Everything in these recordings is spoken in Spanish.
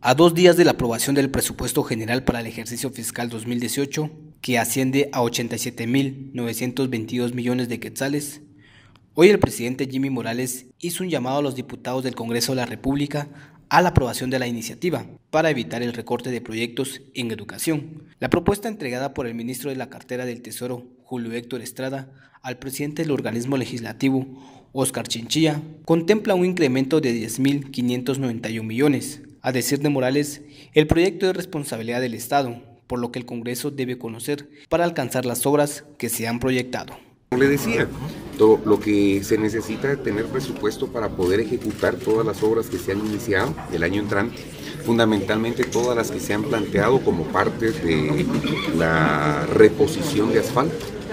A 2 días de la aprobación del presupuesto general para el ejercicio fiscal 2018, que asciende a 87.922 millones de quetzales, hoy el presidente Jimmy Morales hizo un llamado a los diputados del Congreso de la República a la aprobación de la iniciativa para evitar el recorte de proyectos en educación. La propuesta entregada por el ministro de la Cartera del Tesoro, Julio Héctor Estrada, al presidente del organismo legislativo, Óscar Chinchilla, contempla un incremento de 10.591 millones. A decir de Morales, el proyecto es responsabilidad del Estado, por lo que el Congreso debe conocer para alcanzar las obras que se han proyectado. Como le decía, todo lo que se necesita es tener presupuesto para poder ejecutar todas las obras que se han iniciado el año entrante, fundamentalmente todas las que se han planteado como parte de la reposición de asfalto.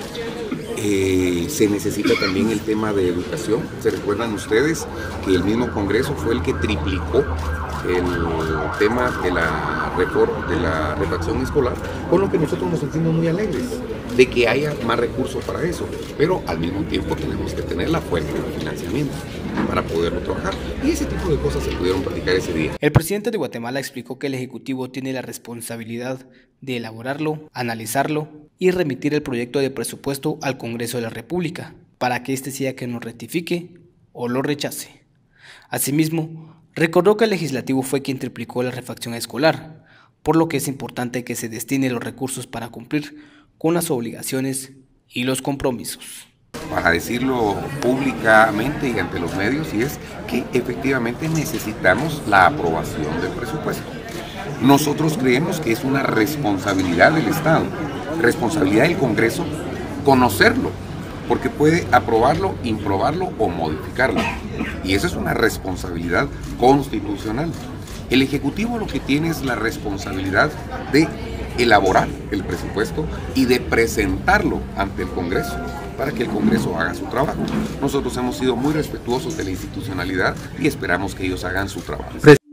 Se necesita también el tema de educación. Se recuerdan ustedes que el mismo Congreso fue el que triplicó el tema de la refacción escolar, con lo que nosotros nos sentimos muy alegres de que haya más recursos para eso, pero al mismo tiempo tenemos que tener la fuente de financiamiento para poderlo trabajar, y ese tipo de cosas se pudieron platicar ese día. El presidente de Guatemala explicó que el Ejecutivo tiene la responsabilidad de elaborarlo, analizarlo y remitir el proyecto de presupuesto al Congreso de la República, para que éste sea quien lo rectifique o lo rechace. Asimismo, recordó que el Legislativo fue quien triplicó la refacción escolar, por lo que es importante que se destine los recursos para cumplir con las obligaciones y los compromisos. Para decirlo públicamente y ante los medios, y es que efectivamente necesitamos la aprobación del presupuesto. Nosotros creemos que es una responsabilidad del Estado, responsabilidad del Congreso, conocerlo, porque puede aprobarlo, improbarlo o modificarlo. Y esa es una responsabilidad constitucional. El Ejecutivo lo que tiene es la responsabilidad de elaborar el presupuesto y de presentarlo ante el Congreso para que el Congreso haga su trabajo. Nosotros hemos sido muy respetuosos de la institucionalidad y esperamos que ellos hagan su trabajo.